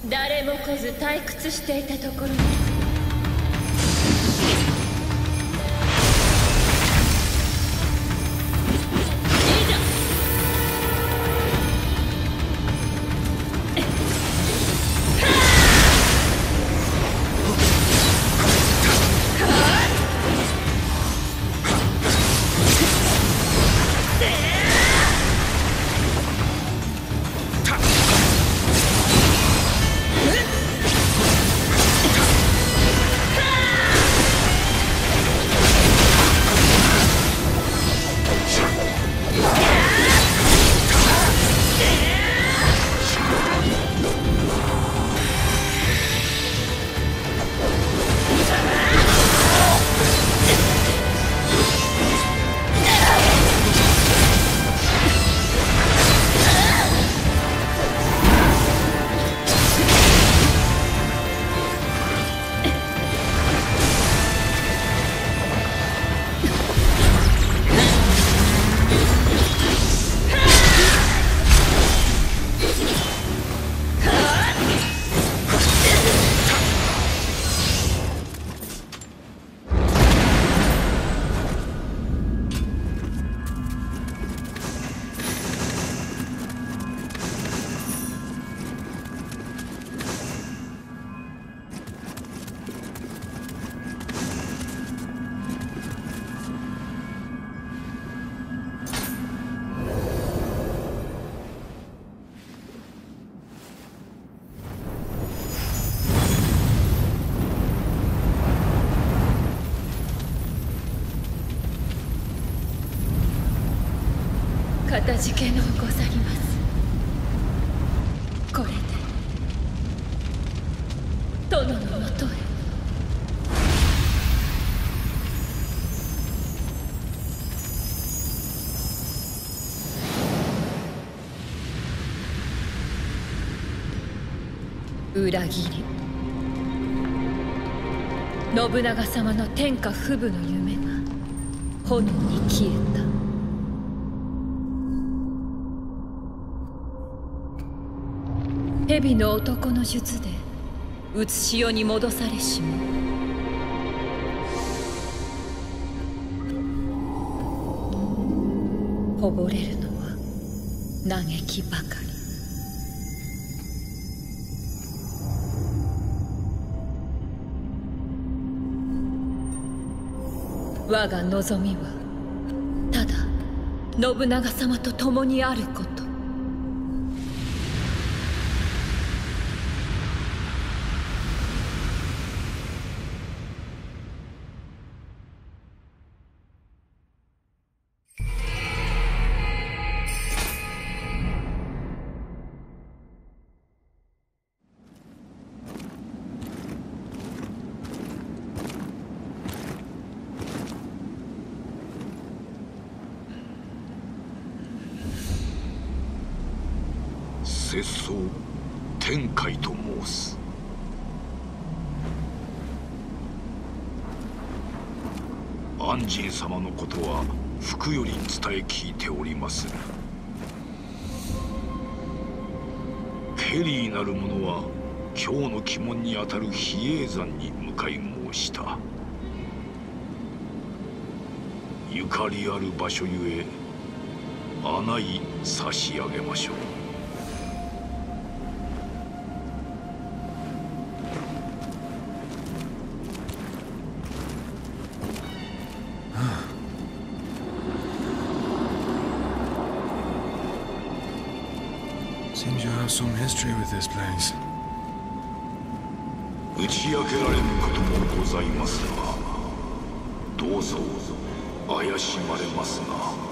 誰も来ず退屈していたところに。かたじけのうござります。これで殿のもとへ。裏切り、信長様の天下不武の夢が炎に消えた。蛇の男の術でうつし世に戻されしも、ほぼれるのは嘆きばかり。我が望みはただ信長様と共にあること。 節操天海と申す。安仁様のことは福より伝え聞いておりまする。ケリーなる者は今日の鬼門にあたる比叡山に向かい申した。ゆかりある場所ゆえ案内差し上げましょう。 Seems you have some history with this place. 打ち明けられぬこともございますが、どうぞ怪しまれますが。